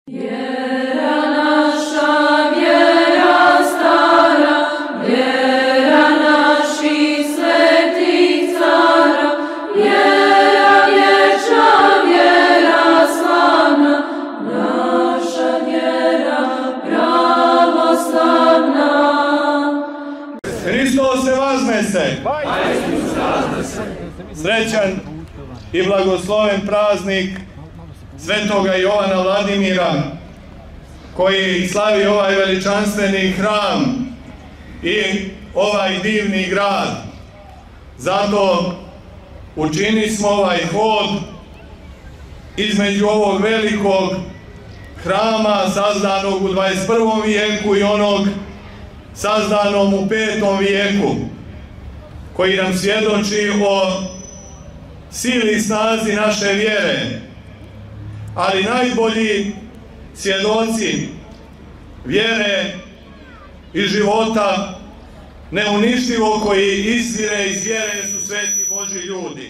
Srećan i blagosloven praznik Svetoga Jovana Vladimira, koji slavi ovaj veličanstveni hram i ovaj divni grad. Zato učini smo ovaj hod između ovog velikog hrama sazdanog u 21. vijeku i onog sazdanom u 5. vijeku, koji nam svjedoči o sili i snazi naše vjere, ali najbolji svjedoci vjere i života neuništivo koji izvire iz vjere su sveti Božji ljudi.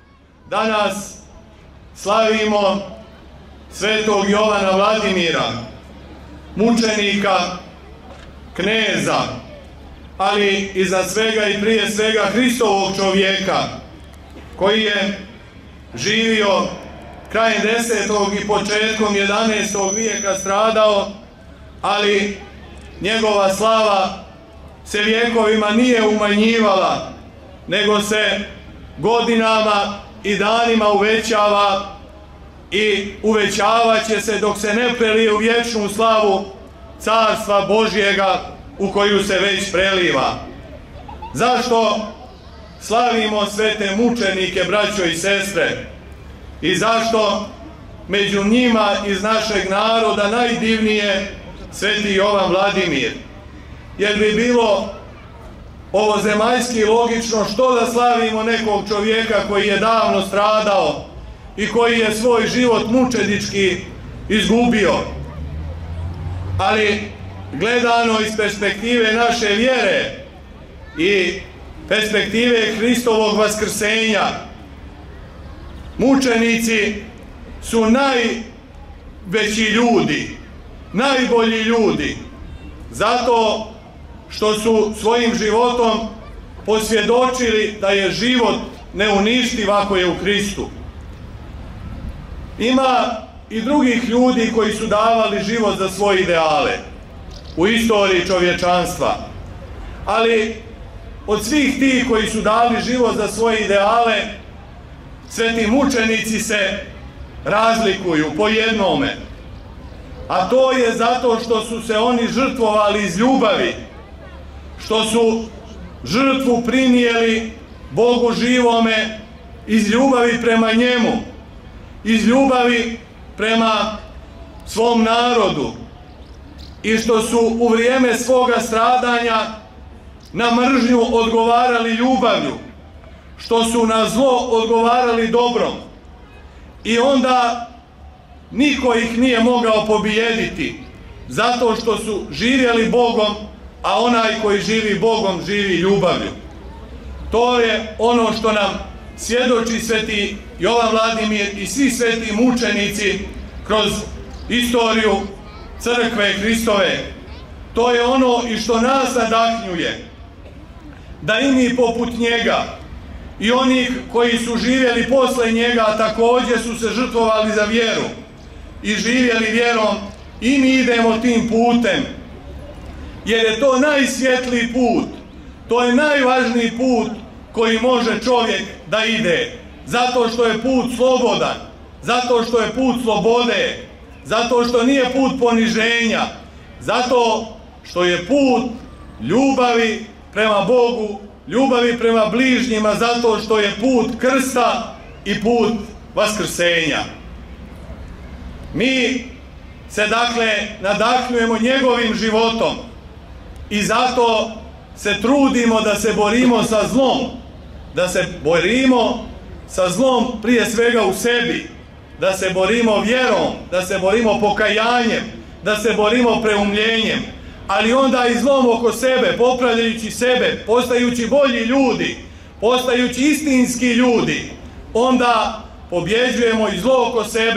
Danas slavimo Svetog Jovana Vladimira, mučenika, kneza, ali iznad svega i prije svega Hristovog čovjeka, koji je živio krajem 10. i početkom 11. vijeka, stradao, ali njegova slava se vjekovima nije umanjivala, nego se godinama i danima uvećava i uvećavat će se dok se ne prelije u vječnu slavu Carstva Božjega u koju se već preliva. Zašto slavimo svete mučenike, braćo i sestre? I zašto među njima iz našeg naroda najdivnije sveti Jovan Vladimir? Jer bi bilo ovozemaljski logično što da slavimo nekog čovjeka koji je davno stradao i koji je svoj život mučenički izgubio. Ali gledano iz perspektive naše vjere i perspektive Hristovog vaskrsenja, mučenici su najveći ljudi, najbolji ljudi, zato što su svojim životom posvjedočili da je život neuništiv ako je u Hristu. Ima i drugih ljudi koji su davali život za svoje ideale u istoriji čovječanstva, ali od svih tih koji su dali život za svoje ideale, sveti mučenici se razlikuju po jednome, a to je zato što su se oni žrtvovali iz ljubavi, što su žrtvu prinijeli Bogu živome iz ljubavi prema njemu, iz ljubavi prema svom narodu, i što su u vrijeme svoga stradanja na mržnju odgovarali ljubavlju, što su na zlo odgovarali dobrom, i onda niko ih nije mogao pobijediti, zato što su živjeli Bogom, a onaj koji živi Bogom živi ljubavlju. To je ono što nam svjedoči sveti Jovan Vladimir i svi sveti mučenici kroz istoriju Crkve Hristove. To je ono i što nas nadahnjuje da i mi poput njega i onih koji su živjeli posle njega također su se žrtvovali za vjeru i živjeli vjerom, i mi idemo tim putem, jer je to najsvjetliji put, to je najvažniji put koji može čovjek da ide, zato što je put slobodan, zato što je put slobode, zato što nije put poniženja, zato što je put ljubavi prema Bogu, ljubavi prema bližnjima, zato što je put krsta i put vaskrsenja. Mi se dakle nadahnjujemo njegovim životom i zato se trudimo da se borimo sa zlom, da se borimo sa zlom prije svega u sebi, da se borimo vjerom, da se borimo pokajanjem, da se borimo preumljenjem, ali onda i zlom oko sebe, popravljajući sebe, postajući bolji ljudi, postajući istinski ljudi, onda pobjeđujemo i zlo oko sebe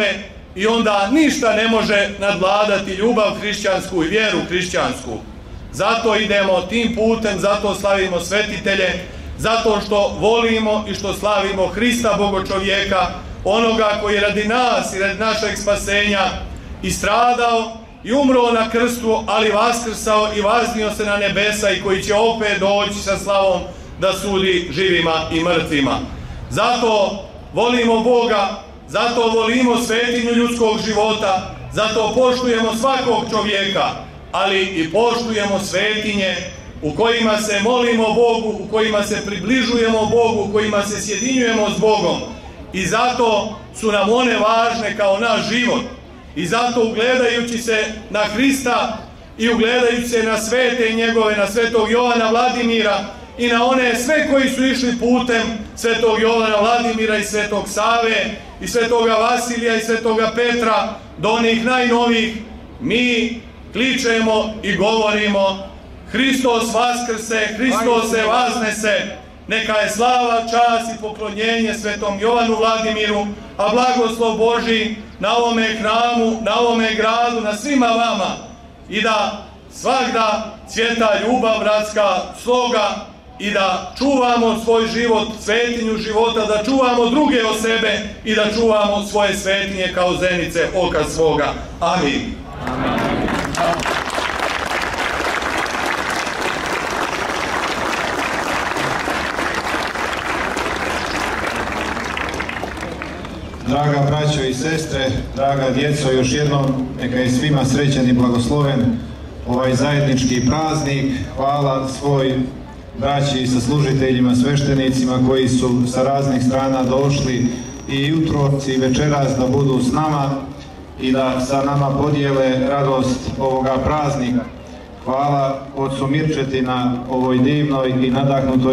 i onda ništa ne može nadvladati ljubav hrišćansku i vjeru hrišćansku. Zato idemo tim putem, zato slavimo svetitelje, zato što volimo i što slavimo Hrista Bogočovjeka, onoga koji radi nas i radi našeg spasenja i stradao i umro na krstu, ali vaskrsao i vaznio se na nebesa i koji će opet doći sa slavom da sudi živima i mrtvima. Zato volimo Boga, zato volimo svetinju ljudskog života, zato poštujemo svakog čovjeka, ali i poštujemo svetinje u kojima se molimo Bogu, u kojima se približujemo Bogu, u kojima se sjedinjujemo s Bogom. I zato su nam one važne kao naš život. I zato ugledajući se na Hrista i ugledajući se na svete njegove, na svetog Jovana Vladimira i na one sve koji su išli putem svetog Jovana Vladimira i svetog Save i svetoga Vasilija i svetoga Petra do onih najnovijih, mi kličemo i govorimo: Hristos vaskrse, Hristos se vaznese, neka je slava, čast i poklonjenje svetom Jovanu Vladimiru, a blagoslov Božji na ovome hramu, na ovome gradu, na svima vama, i da svagda cvjeta ljubav bratska, sloga, i da čuvamo svoj život, svetinju života, da čuvamo druge od sebe i da čuvamo svoje svetinje kao zenice oka svoga. Amin. Draga braćo i sestre, draga djeco, još jednom neka je svima srećan i blagosloven ovaj zajednički praznik. Hvala svoj braći i saslužiteljima, sveštenicima koji su sa raznih strana došli i jutros i večeras da budu s nama i da sa nama podijele radost ovoga praznika. Hvala ocu Mirčeti na ovoj divnoj i nadahnutoj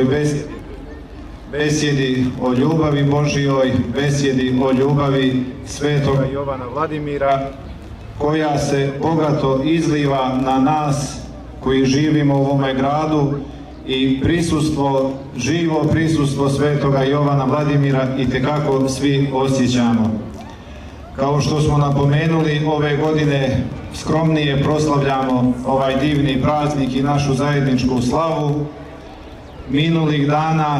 besjedi o ljubavi Božijoj, besjedi o ljubavi svetoga Jovana Vladimira, koja se bogato izliva na nas koji živimo u ovome gradu, i prisustvo, živo prisustvo svetoga Jovana Vladimira itekako svi osjećamo. Kao što smo napomenuli, ove godine skromnije proslavljamo ovaj divni praznik i našu zajedničku slavu. Minulih dana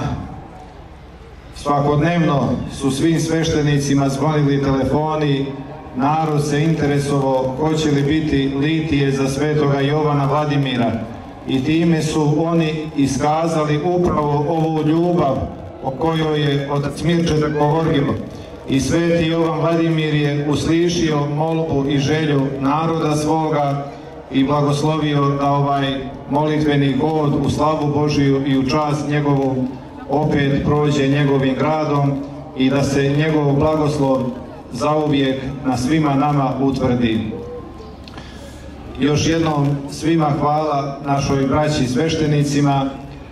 svakodnevno su svim sveštenicima zvonili telefoni, narod se interesovao hoće li biti litije za svetoga Jovana Vladimira, i time su oni iskazali upravo ovu ljubav o kojoj je otac Mirčeta govorio. I sveti Jovan Vladimir je uslišio molbu i želju naroda svoga i blagoslovio da ovaj molitveni hod u slavu Božiju i u čast njegovu opet prođe njegovim gradom i da se njegov blagoslov zauvijek na svima nama utvrdi. Još jednom svima hvala, našoj braći i sveštenicima,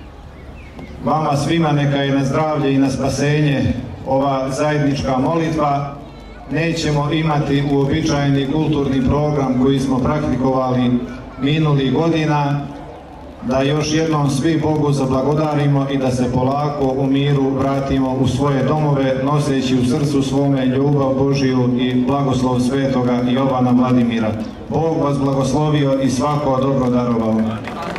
vama svima neka je na zdravlje i na spasenje ova zajednička molitva. Nećemo imati uobičajeni kulturni program koji smo praktikovali minulih godina, da još jednom svi Bogu zablagodarimo i da se polako u miru vratimo u svoje domove, noseći u srcu svome ljubav Božiju i blagoslov svetoga Jovana Vladimira. Bog vas blagoslovio i svako dobro darovao.